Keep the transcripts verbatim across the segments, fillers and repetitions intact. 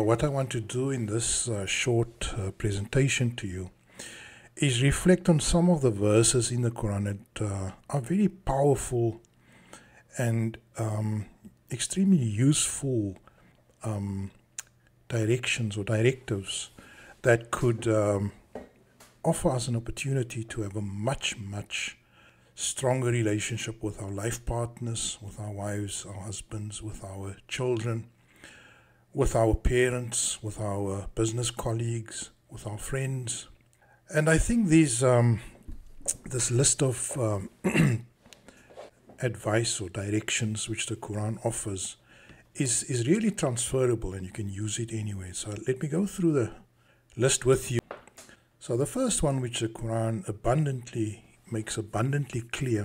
what I want to do in this uh, short uh, presentation to you is reflect on some of the verses in the Quran that uh, are very powerful and um, extremely useful um, directions or directives that could um, offer us an opportunity to have a much, much stronger relationship with our life partners, with our wives, our husbands, with our children, with our parents, with our business colleagues, with our friends. And I think these um, this list of um, advice or directions which the Quran offers is, is really transferable, and you can use it anyway. So let me go through the list with you. So the first one, which the Quran abundantly makes abundantly clear,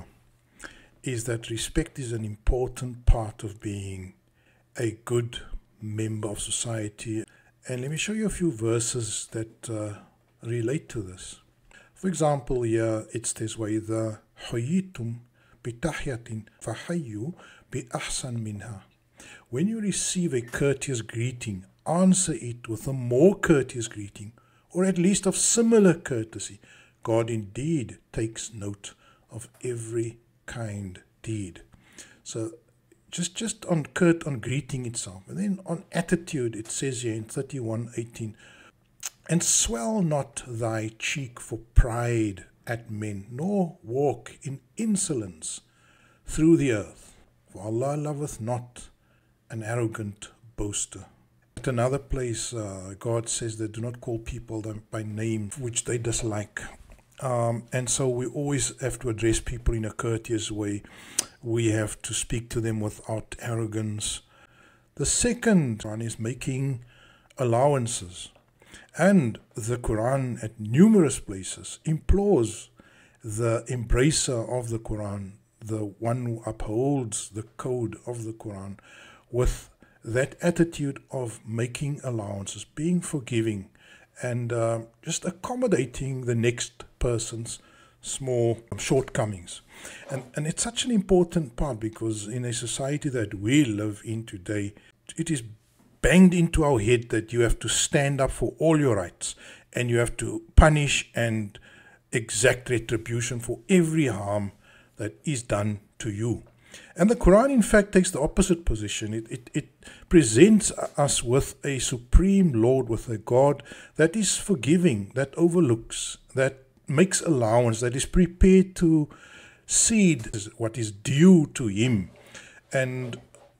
is that respect is an important part of being a good member of society. And let me show you a few verses that uh, relate to this. For example, here it says, وَإِذَا حُيِّيتُمْ بِتَحْيَةٍ فَحَيُّوا بِأَحْسَنْ مِنْهَا. When you receive a courteous greeting, answer it with a more courteous greeting, or at least of similar courtesy. God indeed takes note of every kind deed. So just just on curt on greeting itself, and then on attitude, it says here in thirty-one eighteen, and swell not thy cheek for pride at men, nor walk in insolence through the earth, for Allah loveth not an arrogant boaster. At another place, uh, God says that do not call people by name which they dislike. Um, and so we always have to address people in a courteous way. We have to speak to them without arrogance. The second one is making allowances. And the Quran at numerous places implores the embracer of the Quran, the one who upholds the code of the Quran, with that attitude of making allowances, being forgiving, and uh, just accommodating the next person's small shortcomings. And, and it's such an important part, because in a society that we live in today, it is banged into our head that you have to stand up for all your rights, and you have to punish and exact retribution for every harm that is done to you. And the Quran, in fact, takes the opposite position. It, it, it presents us with a supreme Lord, with a God that is forgiving, that overlooks, that makes allowance, that is prepared to cede what is due to Him, and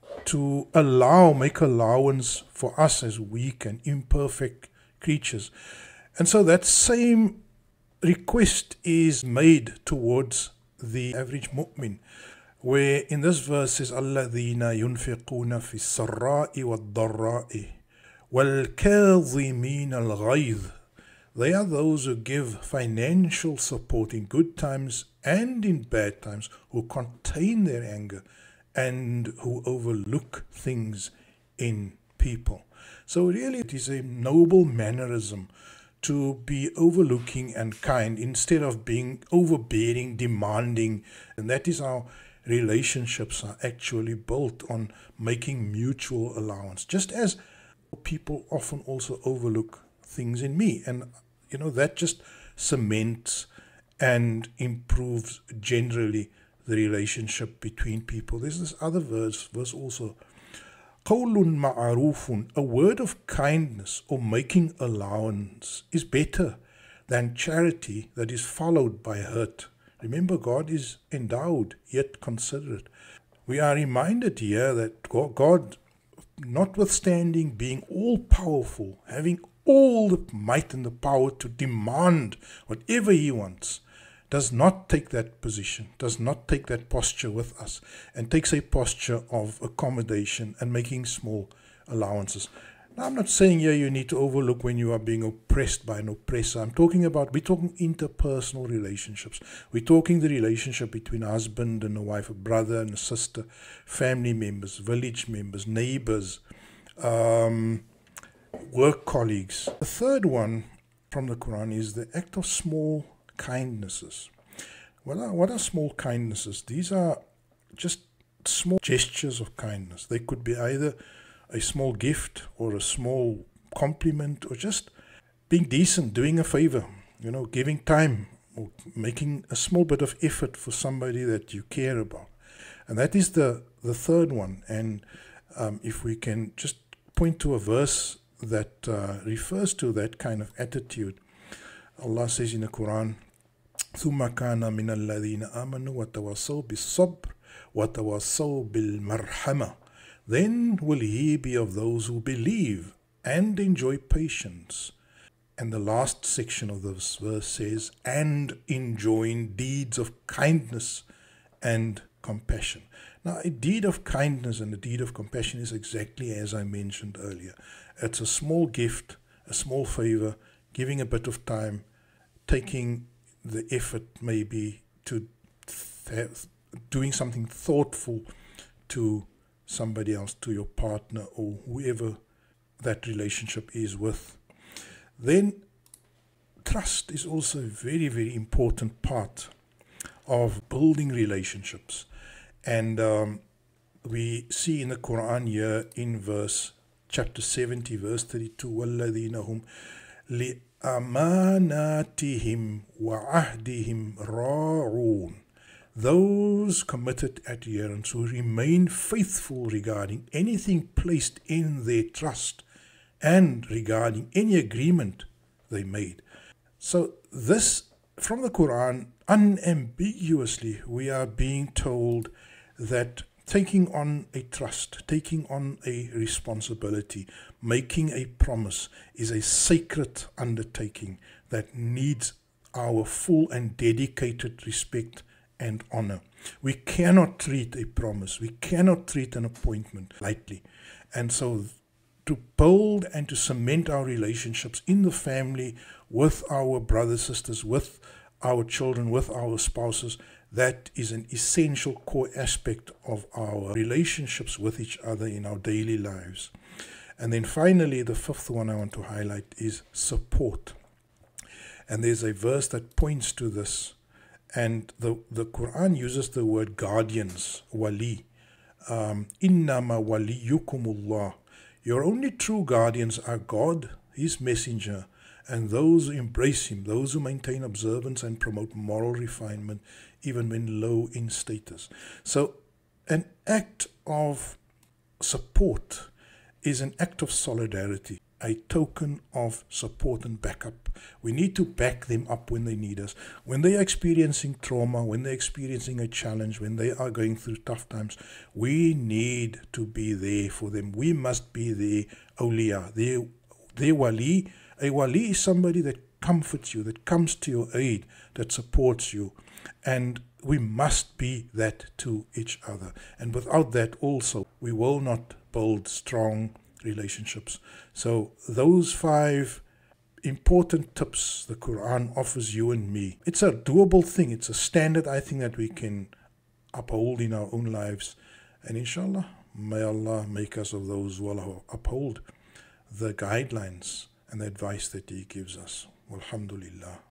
to allow, make allowance for us as weak and imperfect creatures. And so that same request is made towards the average mu'min, where in this verse says, الَّذِينَ يُنْفِقُونَ فِي السَّرَّاءِ وَالضَّرَّاءِ وَالْكَاظِمِينَ الْغَيْظَ. They are those who give financial support in good times and in bad times, who contain their anger and who overlook things in people. So really it is a noble mannerism to be overlooking and kind instead of being overbearing, demanding. And that is how relationships are actually built, on making mutual allowance, just as people often also overlook things in me. And you know, that just cements and improves generally the relationship between people. There's this other verse, verse also, قَوْلٌ مَعَرُوفٌ, a word of kindness or making allowance is better than charity that is followed by hurt. Remember, God is endowed yet considerate. We are reminded here that God, notwithstanding being all-powerful, having all the might and the power to demand whatever He wants, does not take that position, does not take that posture with us, and takes a posture of accommodation and making small allowances. Now, I'm not saying here you need to overlook when you are being oppressed by an oppressor. I'm talking about, we're talking interpersonal relationships. We're talking the relationship between a husband and a wife, a brother and a sister, family members, village members, neighbors, um, work colleagues. The third one from the Quran is the act of small kindnesses. What are, what are small kindnesses? These are just small gestures of kindness. They could be either a small gift or a small compliment, or just being decent, doing a favor, you know, giving time, or making a small bit of effort for somebody that you care about. And that is the, the third one. And um, if we can just point to a verse that uh, refers to that kind of attitude, Allah says in the Qur'an, ثُمَّ كَانَ مِنَ الَّذِينَ آمَنُوا وَتَوَصَّوْا بِالصَّبْرِ وَتَوَصَّوْا بِالْمَرْحَمَةِ. Then will he be of those who believe and enjoy patience. And the last section of this verse says, and enjoin deeds of kindness and compassion. Now, a deed of kindness and a deed of compassion is exactly as I mentioned earlier. It's a small gift, a small favor, giving a bit of time, taking the effort maybe to th- doing something thoughtful to somebody else, to your partner or whoever that relationship is with. Then trust is also a very, very important part of building relationships. And um, we see in the Quran here in verse chapter seventy, verse thirty-two, وَالَّذِينَ هُمْ لِأَمَانَاتِهِمْ وَعَهْدِهِمْ رَاعُونَ. Those committed adherents who remain faithful regarding anything placed in their trust and regarding any agreement they made. So this, from the Quran, unambiguously we are being told that taking on a trust, taking on a responsibility, making a promise is a sacred undertaking that needs our full and dedicated respect and honor. We cannot treat a promise, we cannot treat an appointment lightly. And so to build and to cement our relationships in the family, with our brothers, sisters, with our children, with our spouses, that is an essential core aspect of our relationships with each other in our daily lives. And then finally, the fifth one I want to highlight is support. And there's a verse that points to this. And the, the Quran uses the word guardians, wali. Um, Innama waliyukumullah. Your only true guardians are God, His messenger, and those who embrace Him, those who maintain observance and promote moral refinement, even when low in status. So an act of support is an act of solidarity, a token of support and backup. We need to back them up when they need us. When they are experiencing trauma, when they're experiencing a challenge, when they are going through tough times, we need to be there for them. We must be their awliya, their, their wali. A wali is somebody that comforts you, that comes to your aid, that supports you. And we must be that to each other. And without that also, we will not build strong relationships. So those five important tips the Quran offers you and me. It's a doable thing. It's a standard, I think, that we can uphold in our own lives. And inshallah, may Allah make us of those who will uphold the guidelines and the advice that He gives us. Walhamdulillah.